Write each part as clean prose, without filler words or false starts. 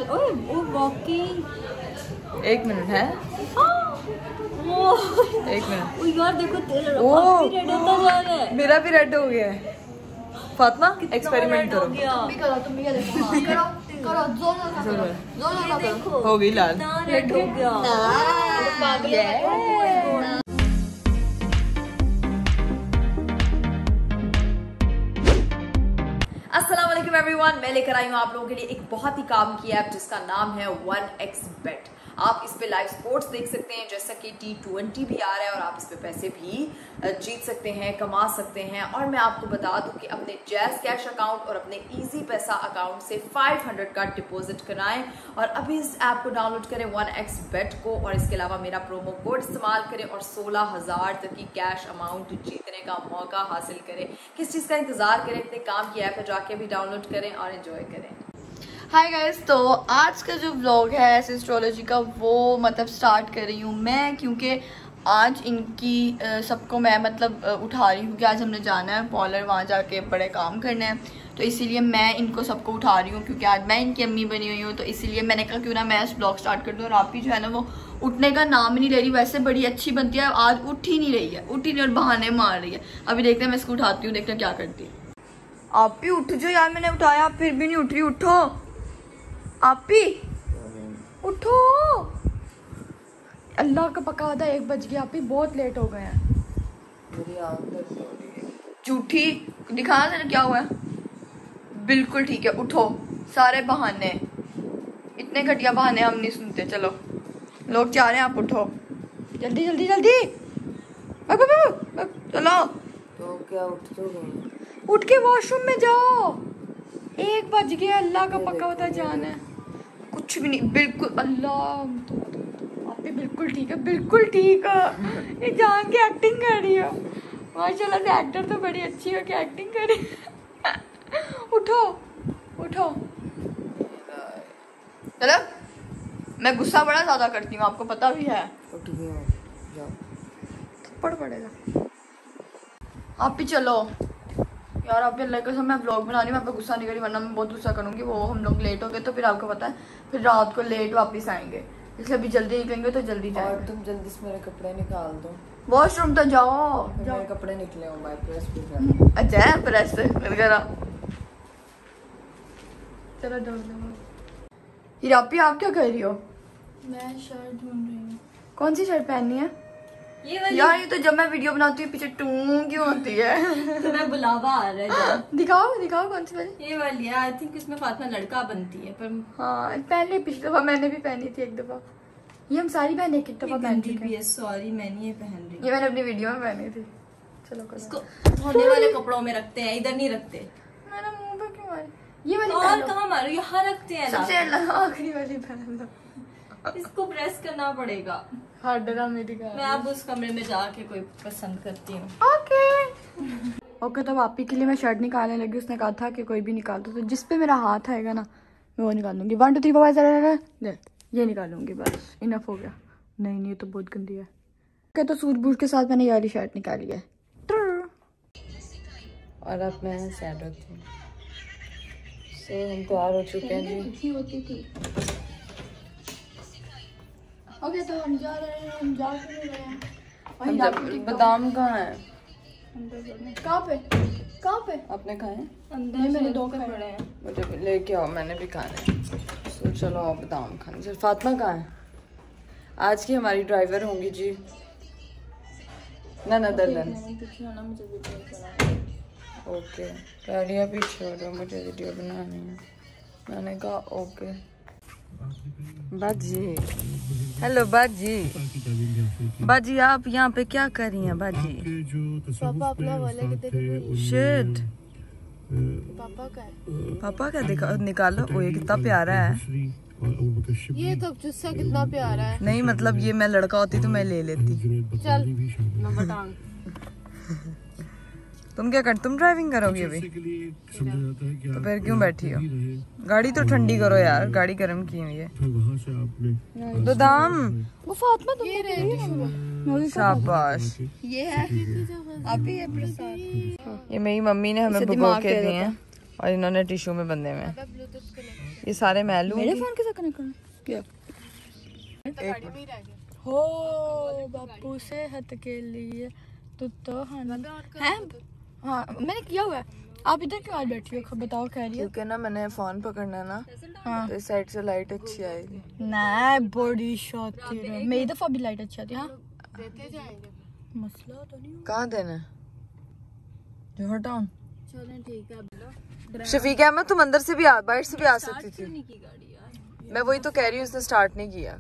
ओए वो बाकी 1 मिनट है। वो 1 मिनट। ओ यार देखो तेरा ओह रेड होता जा रहा है। मेरा भी रेड हो गया है। फातिमा एक्सपेरिमेंट करो। तुम भी करो, तुम भी करो। करो करो, जोर देखो हो गई लाल। रेड हो गया। अस्सलाम वालेकुम एवरीवन, मैं लेकर आई हूँ आप लोगों के लिए एक बहुत ही काम की ऐप जिसका नाम है 1xBet। आप इस पे लाइव स्पोर्ट्स देख सकते हैं, जैसा कि T20 भी आ रहा है और आप इस पे पैसे भी जीत सकते हैं, कमा सकते हैं। और मैं आपको बता दूं कि अपने जैज़ कैश अकाउंट और अपने इजी पैसा अकाउंट से 500 का डिपॉजिट कराएं और अभी इस ऐप को डाउनलोड करें 1xBet को, और इसके अलावा मेरा प्रोमो कोड इस्तेमाल करें और 16,000 तक की कैश अमाउंट जीतने का मौका हासिल करें। किस चीज़ का इंतजार करें, इतने काम की ऐप है, जाके भी डाउनलोड करें और एंजॉय करें। हाय गाइस, तो आज का जो व्लॉग है ऐसे एस्ट्रोलॉजी का वो मतलब स्टार्ट कर रही हूँ मैं, क्योंकि आज इनकी सबको मैं मतलब उठा रही हूँ कि आज हमने जाना है पॉलर, वहाँ जाके बड़े काम करने हैं, तो इसीलिए मैं इनको सबको उठा रही हूँ क्योंकि आज मैं इनकी अम्मी बनी हुई हूँ। तो इसीलिए मैंने कहा क्यों ना मैं इस व्लॉग स्टार्ट कर दूँ। और आप ही जो है ना वो उठने का नाम ही नहीं ले रही, वैसे बड़ी अच्छी बनती है, आज उठ ही नहीं रही है, उठ ही नहीं और बहाने मार रही है। अभी देखते हैं मैं इसको उठाती हूँ, देखते हैं क्या करती है। आप भी उठ जाओ यार, मैंने उठाया आप फिर भी नहीं उठ रही, उठो आप ही उठो। अल्लाह का पका था 1 बज गया, आप ही बहुत लेट हो गए हैं। झूठी दिखाना तेरे क्या हुआ है। बिल्कुल ठीक है, उठो। सारे बहाने, इतने घटिया बहाने हम नहीं सुनते। चलो लोग चाह रहे हैं, आप उठो जल्दी जल्दी जल्दी। चलो तो क्या उठ तो गई? उठ के वॉशरूम में जाओ, 1 बज गया, अल्लाह का पका होता जाना है। कुछ भी नहीं, बिल्कुल अल्लाह आप भी बिल्कुल ठीक है, बिल्कुल ठीक है। ये जान के एक्टिंग कर रही हो, माशाल्लाह से एक्टर तो बड़ी अच्छी है कि एक्टिंग कर रही है। उठो उठो चलो, मैं गुस्सा बड़ा ज्यादा करती हूँ, आपको पता भी है। उठ गया, जाओ थप्पड़ पड़ेगा। आप भी चलो यार, आप अल्लाह के समय मैं व्लॉग बना रही हूँ, मैं आप पे गुस्सा नहीं करी, वरना मैं बहुत गुस्सा करूँगी। वो हम लोग लेट हो गए तो फिर आपको पता है फिर रात को लेट वापस आएंगे, इसलिए अभी जल्दी निकलेंगे तो जल्दी जाएंगे। और तुम जल्दी से मेरे कपड़े निकाल दो, वॉशरूम तो जाओ। मेरे कपड़े निकले हो, मैं प्रेस भी कर। अच्छा है प्रेस वगैरह। चलो दो। हिरापी आप क्या कर रही हो? मैं शर्ट ढूंढ रही हूँ। कौन सी शर्ट पहननी है? ये वाली। यार ये तो जब मैं वीडियो बनाती हूँ पीछे टू क्यों होती है? तो मैं बुलावा आ रहा है। दिखाओ दिखाओ कौन सी वाली? ये वाली है, आई थिंक इसमें फातिमा लड़का बनती है, पर हाँ पहले पिछली दफा मैंने भी पहनी थी 1 दफा। ये हम सारी बहन एक दफा पहन चुके हैं। सॉरी मैं नहीं ये पहन रही। ये मैंने अपनी वीडियो में पहनी थी। चलो करो। इसको धोने वाले कपड़ों में रखते हैं, इधर नहीं रखते। मेरा मुंह पे क्यों मारी? ये वाली और पहन लो। कहाँ मारो, यहाँ रखते हैं सबसे आखिरी वाली पहन लो। इसको प्रेस करना पड़ेगा। हाँ डरा मेरी का। मैं अब उस कमरे में जाके कोई पसंद करती हूँ। ओके तो आप ही के लिए मैं शर्ट निकालने लगी। उसने कहा था कि कोई भी निकाल दो, तो जिस पे मेरा हाथ आएगा ना मैं वो निकाल लूंगी। 1 2 3 4 5 ये निकालूंगी, बस इनफ हो गया। नहीं ये तो बहुत गंदी है। ओके तो सूझबूझ के साथ मैंने ये वाली शर्ट निकाली है। और अब मैं सैड होती हूँ। हम तैयार हो चुके हैं जी। होती थी। ओके तो हम जा रहे हैं, हम जा रहे हैं। बादाम कहाँ है? कहाँ पे आपने खाए हैं? अंदर मैंने 2 खाए पड़े हैं। मुझे भी लेके आओ, मैंने भी खाने हैं। तो चलो आप बादाम खाने। चल फातिमा कहाँ है? आज की हमारी ड्राइवर होंगी जी ना दर्लन। ओके गाड़ियाँ पीछे हो, मुझे वीडियो बनानी है। मैंने कहा ओके। बाजी, हेलो बाजी। बाजी आप यहाँ पे क्या कर रही हैं बाजी? पापा अपना वाले कितने शिट, पापा का है। पापा का निकालो। वो ये कितना प्यारा है। ये तो जुस्सा कितना प्यारा है। नहीं मतलब ये मैं लड़का होती तो मैं ले लेती। चल मैं बताऊँ। तुम क्या कर, तुम ड्राइविंग करोगी अभी? तो फिर क्यों बैठी हो? गाड़ी तो ठंडी करो यार, गाड़ी गर्म की हुई है। बादाम वो फातिमा तुम ये शाबाश। ये है आप ही है प्रसाद। ये मेरी मम्मी ने हमें भिगो के दिए हैं और इन्होंने टिश्यू में बंधे हुए हैं। ये सारे मैं लूंगी। मेरे फोन के साथ कनेक्ट करना क्या? हो बापू सेहत के लिए तो है। हाँ मैंने किया हुआ है। आप इधर क्यों आज बैठी हो? बताओ कह रही है। क्योंकि ना मैंने फोन पकड़ना है ना। हाँ। तो इस साइड से लाइट अच्छी आएगी। ना बड़ी शातिर है। मेरी दफा भी लाइट अच्छी आती है। हाँ देते जाएंगे, मसला तो नहीं। कहाँ देना? जोहर टाउन। चलें ठीक है। शफीक अहमद तुम अंदर से भी बाहर से भी आ सकती थी। मैं वही तो कह रही हूँ, उसने स्टार्ट नहीं किया।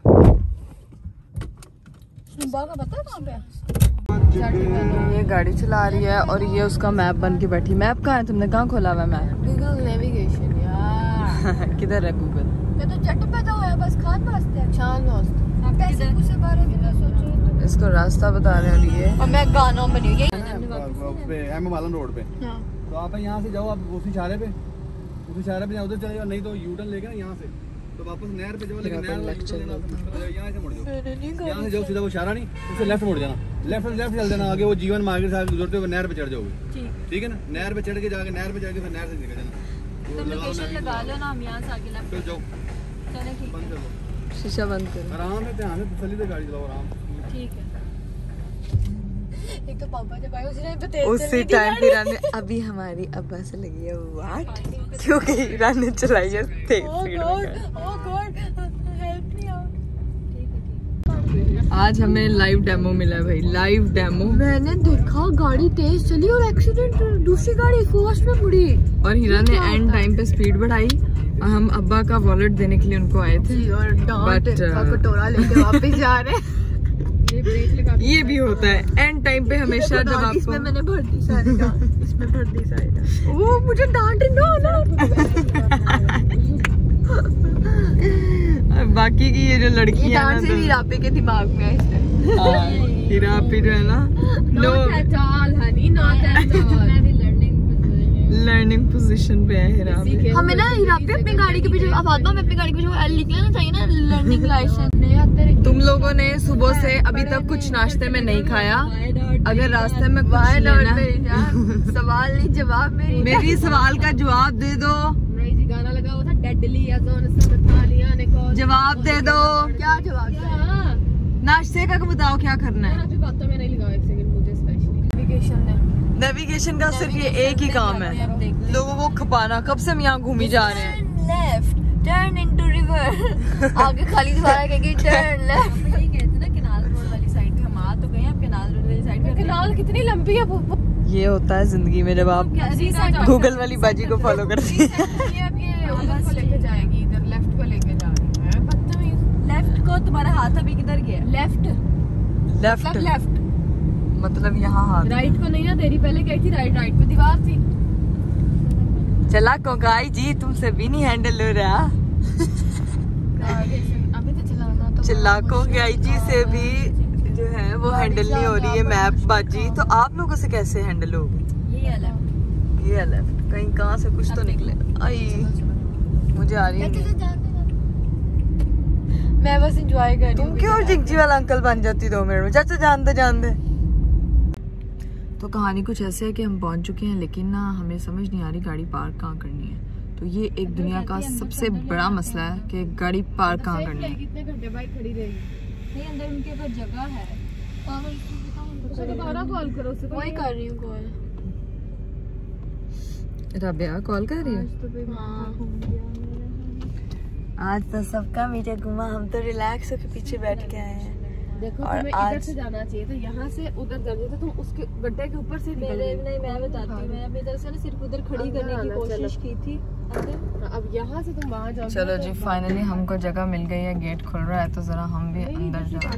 बाबा पता है कहाँ पे? ये गाड़ी चला रही है और ये उसका मैप बन के बैठी। मैप कहाँ है? तुमने कहाँ खोला हुआ है मैप? गूगल नेविगेशन यार। किधर है गूगल? ये तो जट पे तो है, बस खान वास्ते है। चांद वास्ते। आप कैसे उसे बारे में सोचो। इसको रास्ता बता रहे हैं ये। और मैं गाना बनी हुई है एम रोड पे। तो आप यहाँ से जाओ, आप उसी इशारे पे जाओ, उधर चले जाओ, नहीं तो यू टर्न लेके ना यहाँ से तो वापस नहर पे जाओ। लेकिन नहर यहाँ से मुड़ जाओ, यहाँ से जाओ सीधा वो इशारा नहीं, उससे लेफ्ट मुड़ जाना, लेफ्ट चल देना आगे, वो जीवन मार्केट से गुजरते हुए नहर पे चढ़ जाओगे। ठीक है ना? नहर पे चढ़ के जाके नहर पे जाके फिर नहर से निकल जाना। लोकेशन लगा लो ना, हम यहाँ से आगे लेफ्ट जाओ। चलें ठीक है। शीशा बंद करो। आराम से ध्यान से तसल्ली से गाड़ी चलाओ, आराम। ठीक है। एक तो पापा जब आए उसी टाइम फिर अभी हमारी अब्बा से लगी है वाट, क्योंकि ईरान ने चलाई है तेज स्पीड में। आज हमें लाइव डेमो मिला है भाई, लाइव डेमो। मैंने देखा गाड़ी तेज चली और एक्सीडेंट, दूसरी गाड़ी फास्ट में मुड़ी और हीरा ने एंड टाइम पे स्पीड बढ़ाई और हम अब्बा का वॉलेट देने के लिए उनको आए थे और डांट का कटोरा लेके वापस जा रहे हैं। ये भी होता है एंड टाइम पे हमेशा जब आपको। इसमें मैंने भर दी सारी डांट, इसमें भर दी सारी डांट। वो मुझे डांट ना बाकी की ये जो लड़की है ना, तो हीरापी के दिमाग में है इसमें। हीरापी जो है ना, लर्निंग पोजीशन पे है हीरापी। हमें ना हीरापी अपनी गाड़ी के पीछे, फातिमा में अपनी गाड़ी के पीछे लिख लेना चाहिए ना, लर्निंग लाइसेंस। तुम लोगों ने सुबह से अभी तक कुछ नाश्ते में नहीं खाया। अगर रास्ते में कुछ लेना, सवाल नहीं जवाब मेरी सवाल का जवाब दे दो। गाना लगा हुआ था डेडली, जवाब दे दो। क्या जवाब? नाश्ते का बताओ क्या करना है? बातों में नहीं लगा, एक सेकंड मुझे स्पेशली नेविगेशन का सिर्फ ये एक ही काम है, लोगों को खपाना। कब से हम यहाँ घूमी जा रहे हैं। Left turn into river. आगे खाली दोबारा कहेंगे टर्न लेफ्ट। यही कहते ना केनाल रोड वाली साइड पे हम आ तो गए, अब केनाल रोड वाली साइड पे। केनाल कितनी लंबी है वो। ये होता है जिंदगी में जब आप गूगल वाली बाजी को फॉलो करती हैं। ये उधर को लेके जाएगी, इधर लेफ्ट को लेके जा रही है। बदतमीज। लेफ्ट को तुम्हारा हाथ अभी किधर गया? लेफ्ट लेफ्ट मतलब यहाँ हाथ। राइट को नहीं ना, तेरी पहले गई थी राइट पे दीवार थी। चला कोकाई जी, तुमसे भी नहीं हैंडल हो रहा। अभी तो चलाना तो चिल्लाको गाई जी से भी जो है वो हैंडल नहीं हो रही है मैप बाजी, तो आप लोगों से कैसे हैंडल होगी? ये है लेफ्ट कहीं कहाँ से कुछ तो निकले। आई मुझे आ रही है। मैं बस एंजॉय कर रही हूँ। तुम क्यों जिंजी वाला अंकल बन जाती 2 मिनट में? चाचा जान दे। तो कहानी कुछ ऐसे है कि हम पहुंच चुके हैं, लेकिन ना हमें समझ नहीं आ रही गाड़ी पार्क कहाँ करनी है। तो ये एक दुनिया का सबसे बड़ा मसला है कि गाड़ी पार्क कहाँ करनी है। कितने घंटे बाइक खड़ी रहेगी? नहीं, अंदर उनके पास जगह है। उसे दोबारा कॉल करो, उसे वही कर रही हूँ कॉल। राबिया कॉल कर रही है। आज तो सबका मीटर घुमा, हम तो रिलैक्स होकर पीछे बैठ के आए हैं। देखो तुम्हें इधर से जाना चाहिए था, यहाँ से उधर जाना था, तुम उसके गड्ढे के ऊपर से नहीं, मैं बताती हूँ। मैं अभी इधर से ना सिर्फ उधर खड़ी करने की कोशिश की थी। अब यहाँ से तुम वहाँ जाओ। चलो जी, फाइनली हमको जगह मिल गई है, गेट खुल रहा है, तो जरा हम भी अंदर जाए।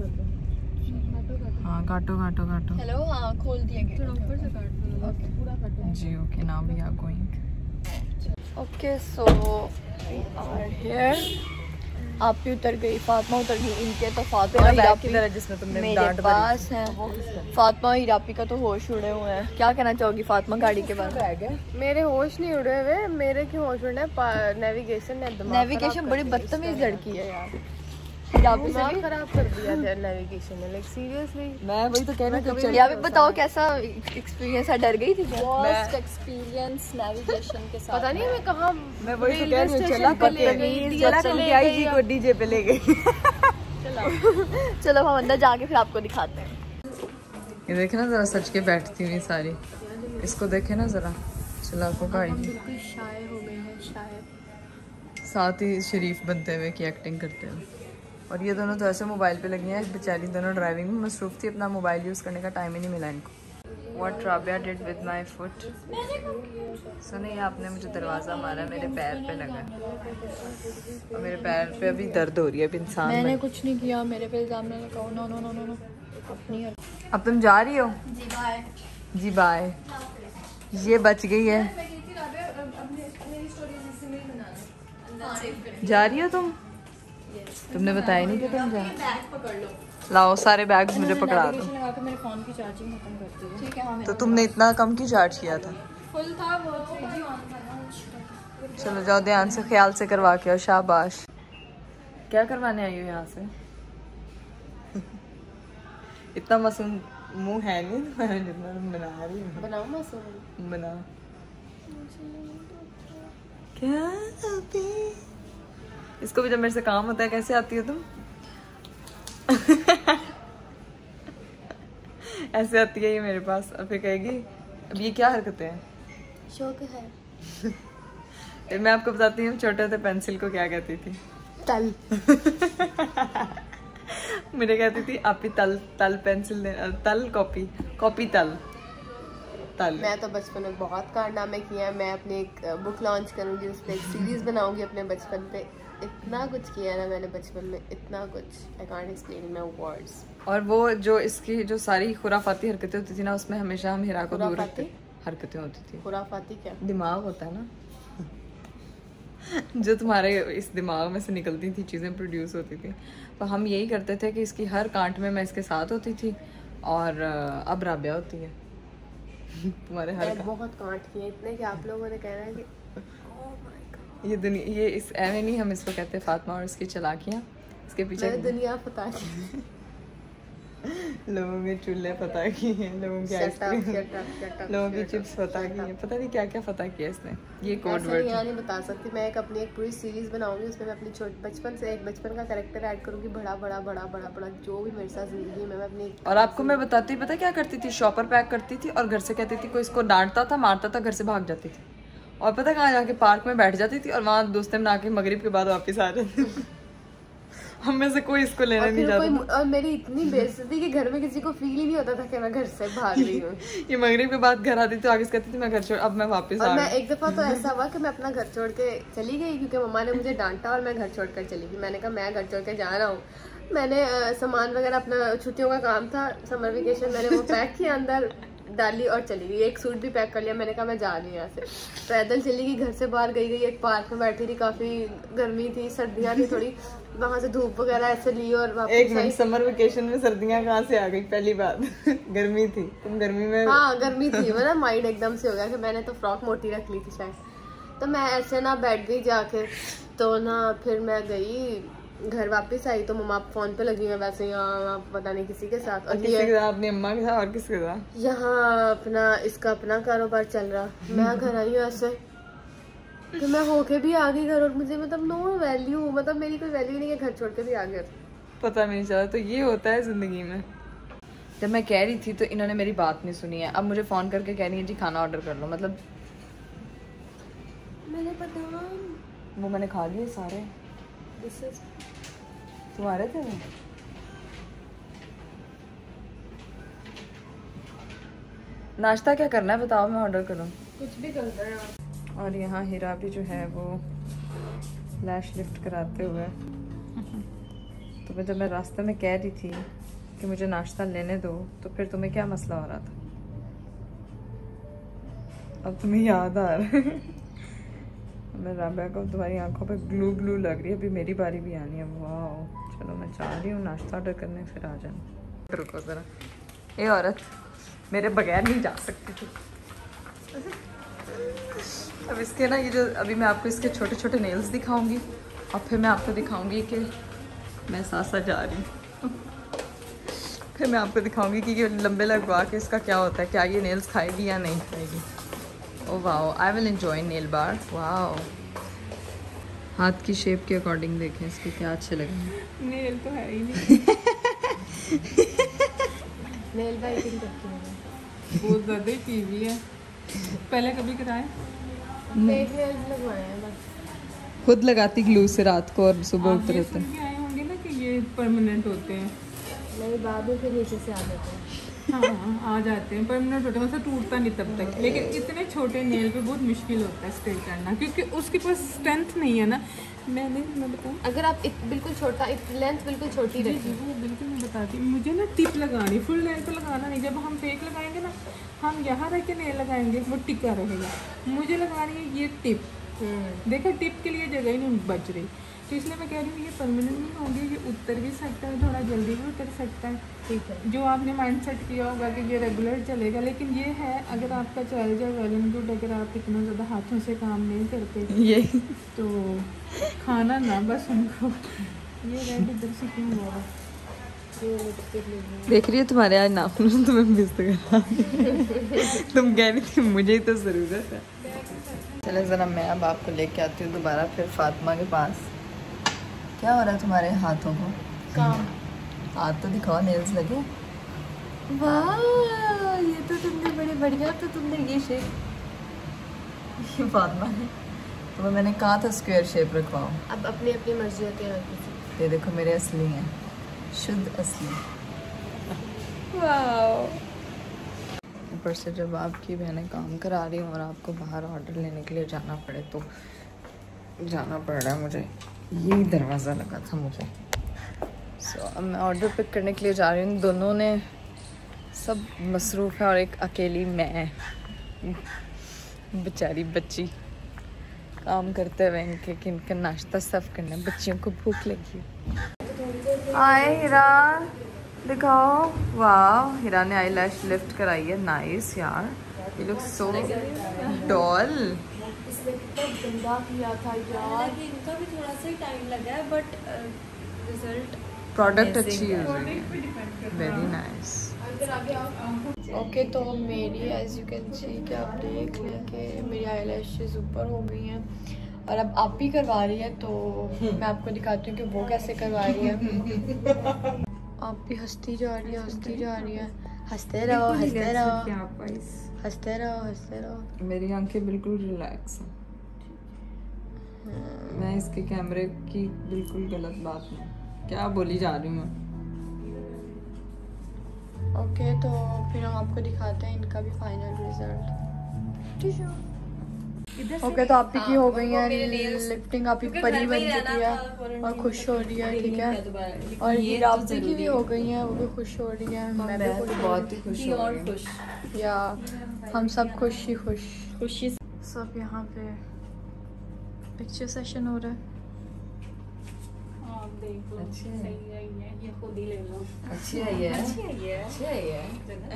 हाँ काटो। हेलो, हाँ खोल दिया गेट। ऊपर से काट लो, पूरा काटो जी okay, now we are going. Okay so we are here. आप भी उतर गई, फातिमा उतर गई। इनके तो फातिमा किधर है जिसमें तुमने मेरे पास है। फातिमा हीरापी का तो होश उड़े हुए हैं। क्या कहना चाहोगी फातिमा गाड़ी के बारे में? मेरे होश नहीं उड़े हुए, मेरे क्यों होश उड़े? नेविगेशन ने दिमाग। नेविगेशन बड़ी बदतमीज लड़की है यार। यहाँ पे दिमाग खराब कर दिया नेविगेशन ने, लाइक सीरियसली। मैं वही तो कह रही हूँ। यहाँ पे बताओ कैसा एक्सपीरियंस है, डर गई थी क्या? वर्स्ट एक्सपीरियंस नेविगेशन के साथ। पता नहीं मैं कहाँ, मैं वही तो कह रही हूँ, चला चला आई जी को डीजे पे ले गई। चलो हम अंदर जाके फिर आपको दिखाते हैं। ये देखे ना जरा सच के बैठती हुई सारी, इसको देखे ना जरा, चलाकों का आई बिल्कुल शाय हो गए हैं, शायद साथ ही शरीफ बनते हुए की एक्टिंग करते हैं। और ये दोनों तो ऐसे मोबाइल पे लगी हैं, बेचारी दोनों ड्राइविंग में मसरूफ थी, अपना मोबाइल यूज़ करने का टाइम ही नहीं मिला इनको। What Rabia did with my foot? सुनिए, आपने मुझे दरवाज़ा मारा, मेरे पैर पे लगा और मेरे पैर पे अभी दर्द हो रही है। अब इंसान मैंने कुछ नहीं किया, मेरे पे इल्जाम ना लगाओ। No no no no no, अपनी। अब तुम जा रही हो? जी बाय। जी बाय। ये बच गई है। जा रही हो तुम? तुमने बताया नहीं कि तुम जा। बैग पकड़ लो। लाओ सारे बैग्स मुझे पकड़ा दो। लगा के मेरे फोन की चार्जिंग खत्म कर दी। ठीक है। हाँ, तो तुमने इतना कम क्यों चार्ज किया था? फुल था वो, 3G ऑन था ना। चलो जाओ, ध्यान से ख्याल से करवा के आओ। शाबाश। क्या करवाने आई हो यहाँ से? इतना मासूम मुंह है नहीं तुम्हारा जितना तुम बना रही हो। बनाओ मासूम, बना क्या आती? इसको भी जब मेरे से काम होता है, कैसे आती हो तुम? ऐसे आती है ये मेरे पास, और फिर कहेगी अब ये क्या हरकतें हैं? शौक है। फिर मैं आपको बताती हूँ, छोटे थे पेंसिल को क्या कहती थी? तल। मुझे कहती थी आप ही तल तल पेंसिल दे, तल कॉपी, कॉपी तल तल। मैं तो बचपन में बहुत कारनामे किए हैं। मैं अपनी एक बुक लॉन्च करूंगी, उस पर एक सीरीज बनाऊंगी अपने बचपन पे। इतना कुछ किया ना मैंने बचपन में, इतना कुछ I can't explain in my words. और वो जो इसकी जो सारी खुराफाती हरकतें होती थी ना, उसमें हमेशा हम हिरा को दूर रखते। हरकतें होती थी। खुराफाती क्या? दिमाग होता है ना, जो तुम्हारे इस दिमाग में से निकलती थी, चीज़ें प्रोड्यूस होती थी। तो हम यही करते थे कि इसकी हर कांट में मैं इसके साथ होती थी, और अब राबिया होती है। तुम्हारे हर बहुत कांट किए इतने कि आप लोगों ने कहना है कि ये दुनिया, ये इस एवे नहीं, हम इसको कहते हैं फातिमा और इसकी चालाकियाँ। इसके पीछे दुनिया पता की लोगों के चूल्हे पता की हैं, लोगों की आइसक्रीम, लोगों की चिप्स पता की हैं, पता नहीं क्या क्या पता किया इसने। ये कोड वर्ड नहीं बता सकती। मैं एक अपनी एक पूरी सीरीज बनाऊंगी, उसमें मैं अपनी बचपन से एक बचपन का कैरेक्टर ऐड करूंगी, बड़ा बड़ा बड़ा बड़ा बड़ा जो भी मेरे साथ जिंदगी में मैं अपनी। और आपको मैं बताती, पता क्या करती थी? शॉपर पैक करती थी और घर से कहती थी, कोई इसको डांटता था, मारता था, घर से भाग जाती थी। और पता कहाँ जाके पार्क में बैठ जाती थी और वहाँ दोस्तें बना के मगरिब के बाद वापस आ जाती थी। हम में से कोई इसको लेने नहीं जाता। और मेरी इतनी बेइज्जती कि घर में किसी को फील ही नहीं होता था कि मैं घर से भाग रही हूँ। ये मगरिब के बाद घर आती थी, आगे कहती थी मैं घर छोड़, अब मैं वापस आ गई। मैं एक दफा तो ऐसा हुआ कि मैं अपना घर छोड़ के चली गई क्योंकि मम्मा ने मुझे डांटा और मैं घर छोड़ कर चली गई। मैंने कहा मैं घर छोड़ के जा रहा हूँ। मैंने सामान वगैरह अपना छुट्टियों का काम था, समर वेकेशन, मैंने वो पैक किया, अंदर डाली और चली गई। एक सूट भी पैक कर लिया। मैंने कहा मैं जा रही हूँ यहाँ से। पैदल चली गई, घर से बाहर गई एक पार्क में बैठी थी, काफी गर्मी थी, सर्दियाँ थी थोड़ी, वहाँ से धूप वगैरह ऐसे ली और वापस। एक मिनट, समर वेकेशन में सर्दियाँ कहाँ से आ गई? पहली बात गर्मी थी, तुम गर्मी में। हाँ गर्मी थी, मेरा माइंड एकदम से हो गया कि मैंने तो फ्रॉक मोटी रख ली थी शायद। तो मैं ऐसे ना बैठ गई जाके, तो ना फिर मैं गई घर वापस आई तो मम्मा फोन पे लगी है वैसे, यहाँ पता नहीं किसी के साथ। और किसी के साथ? अपनी अम्मा के साथ और किसके साथ? यहाँ अपना इसका अपना कारोबार चल रहा। मैं घर आई हूँ ऐसे तो मैं होके भी आ गई घर, और मुझे मतलब नो वैल्यू, मतलब मेरी कोई वैल्यू नहीं है, घर छोड़ के भी आ गया। पता नहीं चला। तो ये होता है जिंदगी में। जब मैं कह रही थी तो इन्होंने मेरी बात नहीं सुनी है। अब मुझे फोन करके कह रही है जी खाना ऑर्डर कर लो। मतलब मैंने पता वो मैंने खा लिए सारे। तुम्हारे थे वो? नाश्ता क्या करना है बताओ, मैं ऑर्डर करूँ? कुछ भी करना है। और यहाँ हीरा भी जो है वो लैश लिफ्ट कराते हुए। तो मैं जब मैं रास्ते में कह रही थी कि मुझे नाश्ता लेने दो, तो फिर तुम्हें क्या मसला हो रहा था? अब तुम्हें याद आ रहा है? मैं राबिया को तुम्हारी आंखों पे ग्लू ग्लू लग रही है। अभी मेरी बारी भी आनी है। वाह, चलो मैं जा रही हूँ नाश्ता ऑर्डर करने, फिर आ जाना। रुको ज़रा, ये औरत मेरे बगैर नहीं जा सकती थी। अब इसके ना ये जो अभी मैं आपको इसके छोटे छोटे नेल्स दिखाऊंगी और फिर मैं आपको दिखाऊंगी कि मैं साथ साथ जा रही हूँ। फिर मैं आपको दिखाऊंगी कि ये लंबे लगवा के इसका क्या होता है, क्या ये नेल्स खाएगी या नहीं खाएगी। Oh wow, I will enjoy nail bar. Wow, हाथ की शेप के अकॉर्डिंग देखें इसके क्या अच्छे लगे। नेल तो है ही नहीं। नेल बाइटिंग करती हूँ बहुत ज़्यादा ही की हुई है। पहले कभी कराए? फेक नेल्स लगवाए हैं बस। खुद लगाती ग्लू से रात को और सुबह उतर होते हैं। आए होंगे ना कि ये परमानेंट होते हैं। नहीं, बाद में फिर नीचे से आ जाते हैं। हाँ, आ जाते हैं, परमानेंट होते हैं, मतलब टूटता नहीं तब तक। लेकिन इतने छोटे नेल पे बहुत मुश्किल होता है स्ट्रेट करना, क्योंकि उसके पास स्ट्रेंथ नहीं है ना। मैं बताऊँ, अगर आप बिल्कुल छोटा, लेंथ बिल्कुल छोटी रखी, वो बिल्कुल मैं बताती हूँ। मुझे ना टिप लगानी, फुल नेल तो लगाना नहीं। जब हम फेक लगाएंगे ना, हम यहाँ रख के नेल लगाएंगे, वो टिका रहेगा। मुझे लगानी है ये टिप। देखा, टिप के लिए जगह ही नहीं बच रही, तो इसलिए मैं कह रही हूँ ये परमानेंट नहीं होंगे, ये उतर भी सकता है, थोड़ा जल्दी भी उतर सकता है। ठीक है, जो आपने माइंड सेट किया होगा कि ये रेगुलर चलेगा। लेकिन ये है, अगर आपका चल जाए वेल एंड गुड। अगर आप इतना ज़्यादा हाथों से काम नहीं करते ये तो खाना ना बस उनको। ये रेड इधर से क्यों हुआ? देख रही है तुम्हारे आज नाखून तुम्हें मिस करा। तुम कह रही थी मुझे ही तो ज़रूरत है। चलो ज़रा मैं अब आपको लेके आती हूँ दोबारा फिर फातिमा के पास। क्या हो रहा है तुम्हारे हाथों को? काम। हाथ तो दिखाओ, नेल्स लगे। वाह, ये तो तुमने बड़े बढ़िया, तो तुमने ये शेप, ये फातिमा है तो मैंने कहा था स्क्वायर शेप रखवाओ। अब अपनी अपनी मर्जी होती है। ये देखो मेरे असली हैं, शुद्ध असली। वाह, ऊपर से जब आपकी बहनें काम करा रही हूँ और आपको बाहर ऑर्डर लेने के लिए जाना पड़े तो जाना पड़ रहा है मुझे। यही दरवाज़ा लगा था मुझे। अब मैं ऑर्डर पिक करने के लिए जा रही हूँ। दोनों ने सब मसरूफ़ है और एक अकेली मैं, बेचारी बच्ची, काम करते हुए इनके नाश्ता सर्व करना। बच्चियों को भूख लगी। आए हिरा, दिखाओ। वाह, हिरा ने आई लैश लिफ्ट कराई है। नाइस यार, ये लुक सो डॉल। इसने कितना गंदा किया था यार। इनका भी थोड़ा सा ही टाइम लगा है, बट रिजल्ट, प्रोडक्ट अच्छी है, वेरी नाइस। ओके, तो मेरी एज यू कैन सी कि आप देख लें कि मेरी आई लैशेज़ ऊपर हो गई हैं और अब आप भी करवा रही है, तो मैं आपको दिखाती हूँ कि वो कैसे करवा रही है। आप भी हंसती जा रही है, हंसती जा रही है। हंसते रहो, हंसते रहो, हंसते रहो, हंसते रहो। मेरी आंखें बिल्कुल रिलैक्स हैं। मैं इसके कैमरे की बिल्कुल गलत बात नहीं, क्या बोली जा रही हूँ। ओके, तो फिर हम आपको दिखाते हैं इनका भी फाइनल रिजल्ट। ओके, तो आप की हो गई है लिफ्टिंग, आपकी परी बन चुकी है और खुश हो रही है। ठीक है, और ये राब्ती की भी हो गई है, वो भी खुश हो रही है। मैं भी बहुत ही खुश और खुश, या हम सब खुश ही खुशी। सब यहाँ पे पिक्चर सेशन हो रहा है। देख लो, सही है, ये खुद ही ले लो। अच्छी आई है, अच्छी आई है, अच्छी आई है।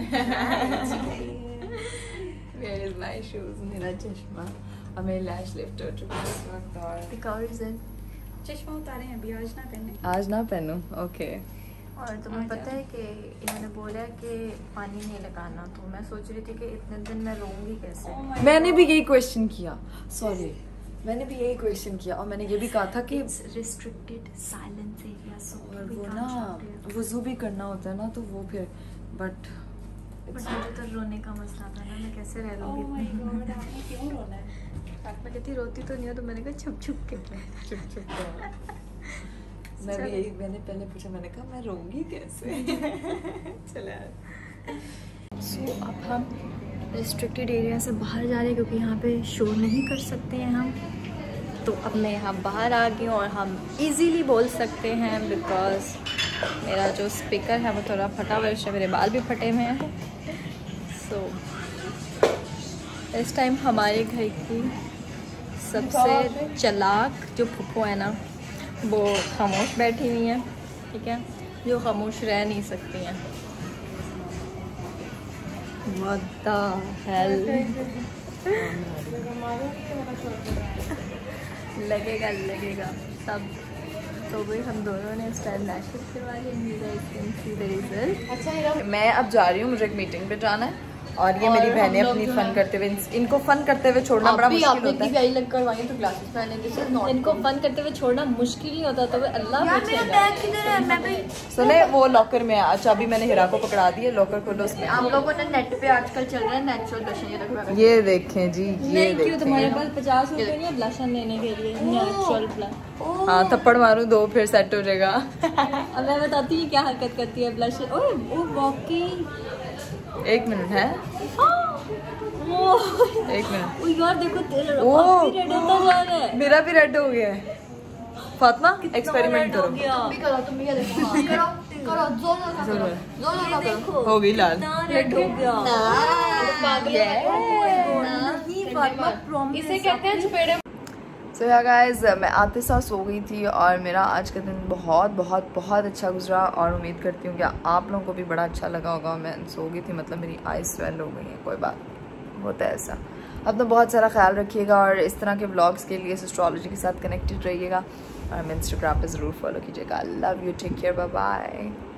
Where is my shoes? मेरा चश्मा और मेरी लैश लिफ्ट हो चुकी है इस वक्त। और चश्मा उतारे हैं अभी, आज ना पहने। आज ना पहनूं, ओके। और तुम्हें पता है कि इन्होंने बोला कि पानी नहीं लगाना, तो मैं सोच रही थी कि इतने दिन मैं रहूंगी कैसे। मैंने भी यही क्वेश्चन किया, सॉरी, मैंने भी यही क्वेश्चन किया और मैंने ये भी कहा था कि रिस्ट्रिक्टेड साइलेंस एरिया, सो और वो ना वुज़ू भी करना होता है ना, तो वो फिर बट मुझे तो रोने का मसला था ना, मैं कैसे रह लूँगी। क्यों रोना है? मैं कहती रोती तो नहीं हो, तो मैंने कहा छुप छुप के। मैं भी यही, मैंने पहले पूछा, मैंने कहा मैं रोऊंगी कैसे। चला। सो अब हम रिस्ट्रिक्टेड एरिया से बाहर जा रहे हैं क्योंकि यहाँ पे शोर नहीं कर सकते हैं हम। तो अब मैं यहाँ बाहर आ गई हूँ और हम इजीली बोल सकते हैं, बिकॉज मेरा जो स्पीकर है वो थोड़ा फटा हुआ है, मेरे बाल भी फटे हुए हैं। सो इस टाइम हमारे घर की सबसे चालाक जो फुप्पो है ना, वो खामोश बैठी हुई हैं, ठीक है, जो खामोश रह नहीं सकती हैं। What the hell? लगेगा सब तो भाई हम दोनों ने स्टाइल नेशनल करवा लिया। मैं अब जा रही हूँ, मुझे एक मीटिंग पे जाना है और ये मेरी बहनें अपनी फन करते हुए, इनको फन करते हुए छोड़ना बड़ा मुश्किल होता है। लग करवाई तो ग्लासेस पहने थे, इनको फन करते हुए छोड़ना मुश्किल नहीं होता, तो अल्लाह सुने वो लॉकर में चाबी मैंने हिरा को पकड़ा दी है, लॉकर खोलो उसमें। आप लोगों ने नेट पे आजकल चल रहा है नेचुरल ब्लशन, ये देखें जी, ये देखें। तुम्हारे पास 50 रुपए नहीं है ब्लशन लेने के लिए? Natural blush. हाँ थप्पड़ मारूं दो फिर सेट हो जाएगा। अब मैं बताती हूँ क्या हरकत करती है ब्लशन। ओए वो वॉकिंग, एक मिनट है, एक मिनट। यार देखो तेरा ओ रेड होता जा रहा है। मेरा भी रेड हो गया है। फातिमा एक्सपेरिमेंट करो। तुम भी करो, तुम भी देखो। करो करो, जोर करो, हो गई लाल। रेड हो गया। इसे कहते हैं चपेड़े। सो या गाइस, मैं आते साथ सो गई थी और मेरा आज का दिन बहुत बहुत बहुत अच्छा गुजरा और उम्मीद करती हूँ कि आप लोगों को भी बड़ा अच्छा लगा होगा। मैं सो गई थी, मतलब मेरी आइज स्वेल हो गई है, कोई बात नहीं, होता है ऐसा। अपना बहुत सारा ख्याल रखिएगा और इस तरह के व्लॉग्स के लिए एस्ट्रोलॉजी के साथ कनेक्टेड रहिएगा और हमें इंस्टाग्राम पे ज़रूर फॉलो कीजिएगा। I love you, take care, bye bye.